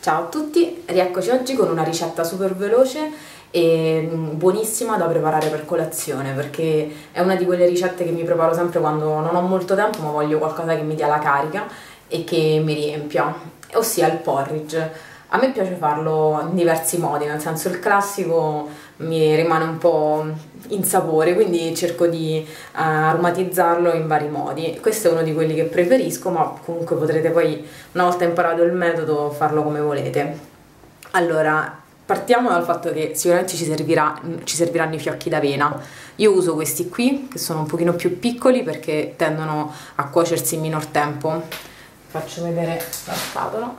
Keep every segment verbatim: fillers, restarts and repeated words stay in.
Ciao a tutti, rieccoci oggi con una ricetta super veloce e buonissima da preparare per colazione, perché è una di quelle ricette che mi preparo sempre quando non ho molto tempo ma voglio qualcosa che mi dia la carica e che mi riempia, ossia il porridge. A me piace farlo in diversi modi, nel senso il classico mi rimane un po' insapore, quindi cerco di uh, aromatizzarlo in vari modi. Questo è uno di quelli che preferisco, ma comunque potrete poi, una volta imparato il metodo, farlo come volete. Allora, partiamo dal fatto che sicuramente ci, servirà, ci serviranno i fiocchi d'avena. Io uso questi qui, che sono un pochino più piccoli perché tendono a cuocersi in minor tempo. Faccio vedere la scatola.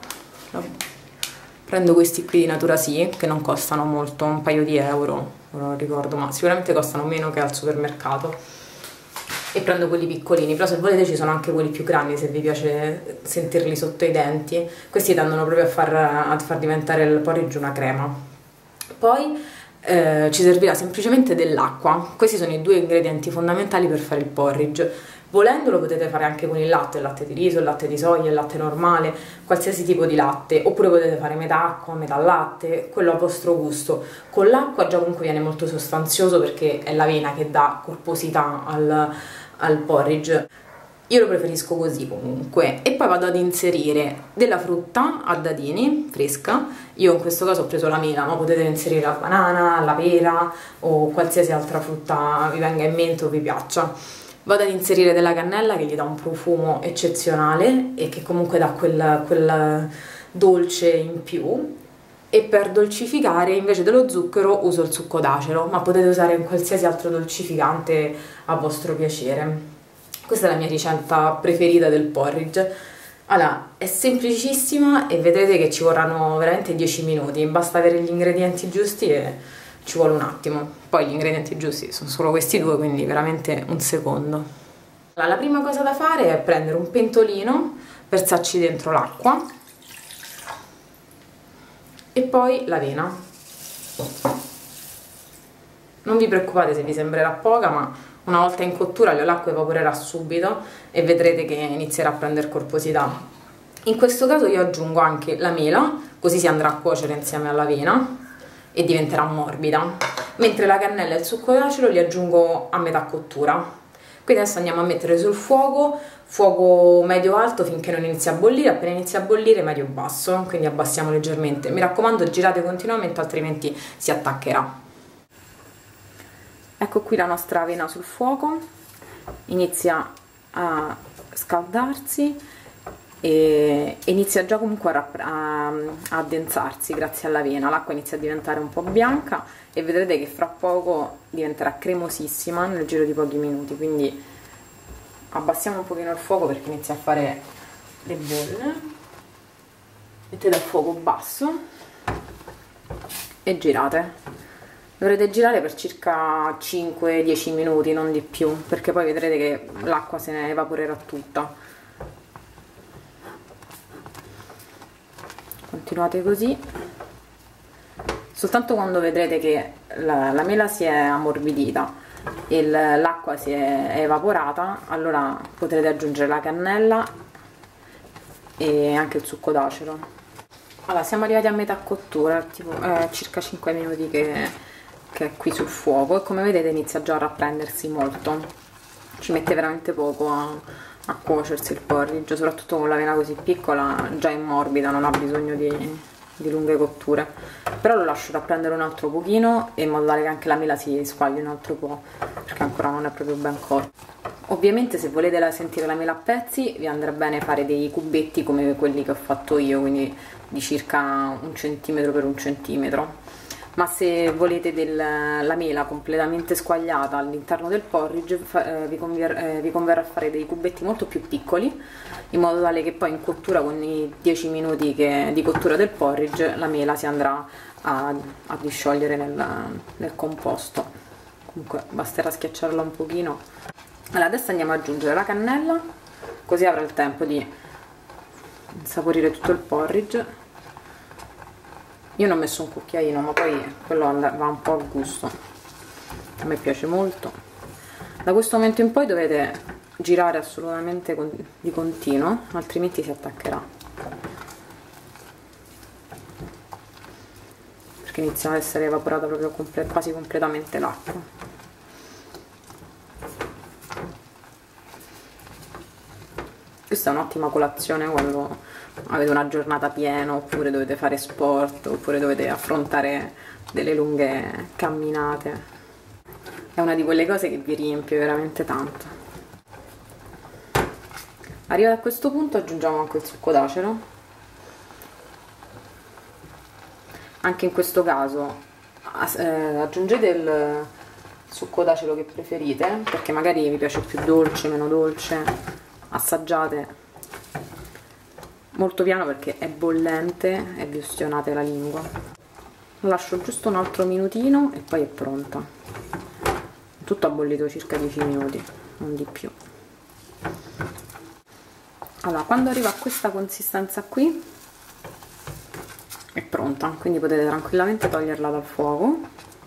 Prendo questi qui di Natura Sì, che non costano molto, un paio di euro, non lo ricordo, ma sicuramente costano meno che al supermercato. E prendo quelli piccolini, però se volete ci sono anche quelli più grandi se vi piace sentirli sotto i denti. Questi tendono proprio a far, a far diventare il porridge una crema. Poi eh, ci servirà semplicemente dell'acqua. Questi sono i due ingredienti fondamentali per fare il porridge. Volendo lo potete fare anche con il latte, il latte di riso, il latte di soia, il latte normale, qualsiasi tipo di latte, oppure potete fare metà acqua, metà latte, quello a vostro gusto. Con l'acqua già comunque viene molto sostanzioso perché è l'avena che dà corposità al, al porridge. Io lo preferisco così comunque. E poi vado ad inserire della frutta a dadini, fresca. Io in questo caso ho preso la mela, ma potete inserire la banana, la pera o qualsiasi altra frutta vi venga in mente o vi piaccia. Vado ad inserire della cannella che gli dà un profumo eccezionale e che comunque dà quel, quel dolce in più. E per dolcificare invece dello zucchero uso il succo d'acero, ma potete usare qualsiasi altro dolcificante a vostro piacere. Questa è la mia ricetta preferita del porridge. Allora, è semplicissima e vedrete che ci vorranno veramente dieci minuti, basta avere gli ingredienti giusti e ci vuole un attimo. Poi gli ingredienti giusti sono solo questi due, quindi veramente un secondo. Allora, la prima cosa da fare è prendere un pentolino, versarci dentro l'acqua e poi l'avena. Non vi preoccupate se vi sembrerà poca, ma una volta in cottura l'acqua evaporerà subito e vedrete che inizierà a prendere corposità. In questo caso io aggiungo anche la mela, così si andrà a cuocere insieme all'avena e diventerà morbida, mentre la cannella e il succo d'acero li aggiungo a metà cottura. Quindi adesso andiamo a mettere sul fuoco, fuoco medio-alto finché non inizia a bollire, appena inizia a bollire medio-basso, quindi abbassiamo leggermente. Mi raccomando, girate continuamente altrimenti si attaccherà. Ecco qui la nostra avena sul fuoco, inizia a scaldarsi e inizia già comunque a, a, a addensarsi grazie all'avena. L'acqua inizia a diventare un po' bianca e vedrete che fra poco diventerà cremosissima nel giro di pochi minuti, quindi abbassiamo un pochino il fuoco perché inizia a fare le bolle. Mettete a fuoco basso e girate. Dovrete girare per circa cinque dieci minuti, non di più, perché poi vedrete che l'acqua se ne evaporerà tutta. Continuate così, soltanto quando vedrete che la, la mela si è ammorbidita e l'acqua si è evaporata, allora potrete aggiungere la cannella e anche il succo d'acero. Allora, siamo arrivati a metà cottura, tipo eh, circa cinque minuti che, che è qui sul fuoco, e come vedete inizia già a rapprendersi molto, ci mette veramente poco a a cuocersi il porridge, soprattutto con l'avena così piccola, già è morbida, non ha bisogno di, di lunghe cotture. Però lo lascio rapprendere un altro pochino in modo tale che anche la mela si squagli un altro po', perché ancora non è proprio ben cotta. Ovviamente se volete sentire la mela a pezzi vi andrà bene fare dei cubetti come quelli che ho fatto io, quindi di circa un centimetro per un centimetro. Ma se volete del, la mela completamente squagliata all'interno del porridge, eh, vi, conver, eh, vi converrà fare dei cubetti molto più piccoli, in modo tale che poi in cottura, con i dieci minuti che, di cottura del porridge, la mela si andrà a, a disciogliere nel, nel composto. Comunque basterà schiacciarla un pochino. Allora, adesso andiamo ad aggiungere la cannella, così avrà il tempo di insaporire tutto il porridge. Io non ho messo un cucchiaino, ma poi quello va un po' a gusto, a me piace molto. Da questo momento in poi dovete girare assolutamente di continuo, altrimenti si attaccherà. inizia ad essere evaporata proprio comple quasi completamente l'acqua. Questa è un'ottima colazione quando avete una giornata piena, oppure dovete fare sport, oppure dovete affrontare delle lunghe camminate. È una di quelle cose che vi riempie veramente tanto. Arrivati a questo punto aggiungiamo anche il succo d'acero. Anche in questo caso eh, aggiungete il succo d'acero che preferite, perché magari vi piace più dolce, meno dolce, assaggiate molto piano perché è bollente e vi ustionate la lingua. Lascio giusto un altro minutino e poi è pronta. Tutto ha bollito circa dieci minuti, non di più. Allora, quando arriva a questa consistenza qui è pronta, quindi potete tranquillamente toglierla dal fuoco.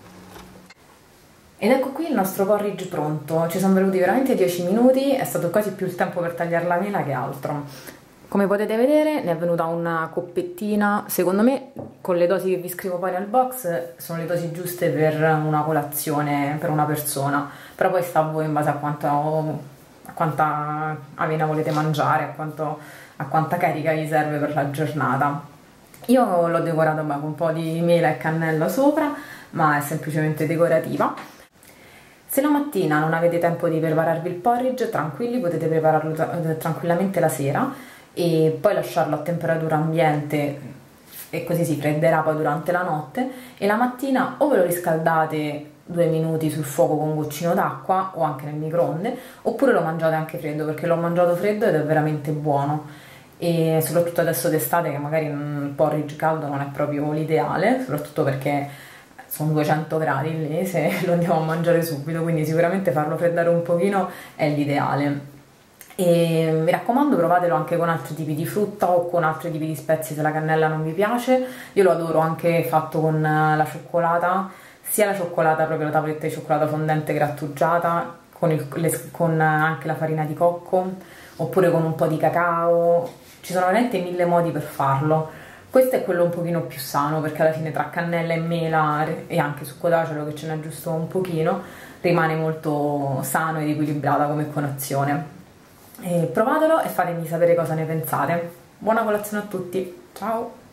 Ed ecco qui il nostro porridge pronto. Ci sono venuti veramente dieci minuti, è stato quasi più il tempo per tagliare la mela che altro. Come potete vedere ne è venuta una coppettina, secondo me con le dosi che vi scrivo poi nel box sono le dosi giuste per una colazione per una persona, però poi sta a voi in base a, quanto, a quanta avena volete mangiare, a, quanto, a quanta carica vi serve per la giornata. Io l'ho decorata con un po' di mela e cannella sopra, ma è semplicemente decorativa. Se la mattina non avete tempo di prepararvi il porridge, tranquilli, potete prepararlo tranquillamente la sera e poi lasciarlo a temperatura ambiente e così si fredderà poi durante la notte, e la mattina o ve lo riscaldate due minuti sul fuoco con un goccino d'acqua o anche nel microonde, oppure lo mangiate anche freddo, perché l'ho mangiato freddo ed è veramente buono. E soprattutto adesso d'estate, che magari un porridge caldo non è proprio l'ideale, soprattutto perché sono duecento gradi lì se lo andiamo a mangiare subito, quindi sicuramente farlo freddare un pochino è l'ideale. E mi raccomando, provatelo anche con altri tipi di frutta o con altri tipi di spezie se la cannella non vi piace. Io lo adoro anche fatto con la cioccolata, sia la cioccolata, proprio la tavoletta di cioccolata fondente grattugiata, con, il, le, con anche la farina di cocco, oppure con un po' di cacao. Ci sono veramente mille modi per farlo. Questo è quello un pochino più sano, perché alla fine tra cannella e mela e anche succo d'acero, che ce n'è giusto un pochino, rimane molto sano ed equilibrata come colazione. E provatelo e fatemi sapere cosa ne pensate. Buona colazione a tutti, ciao!